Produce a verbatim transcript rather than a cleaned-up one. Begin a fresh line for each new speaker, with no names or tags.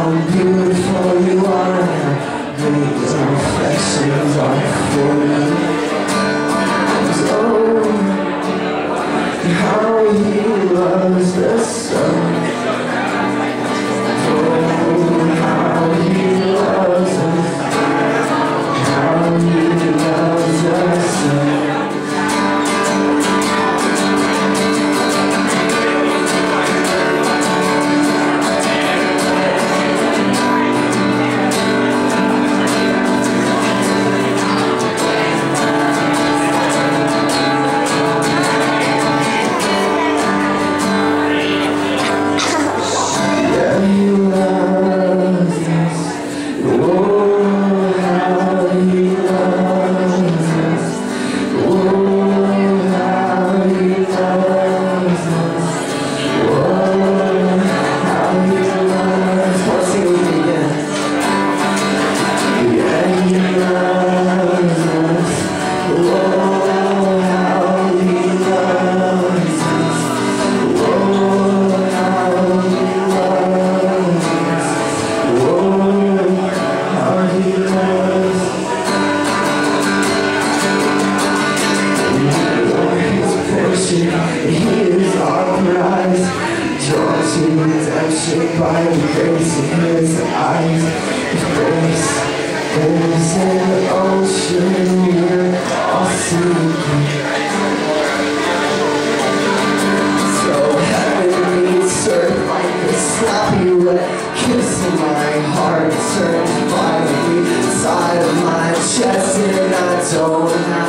how beautiful you are, and how great your reflections are for me. Oh, how he loves the sun. Oh, how he loves us. How he loves the sun. By the grace in his eyes, his grace is an ocean we're all sinking. So heaven meets earth like a sloppy wet kiss, and my heart turns violently inside of my chest, and I don't know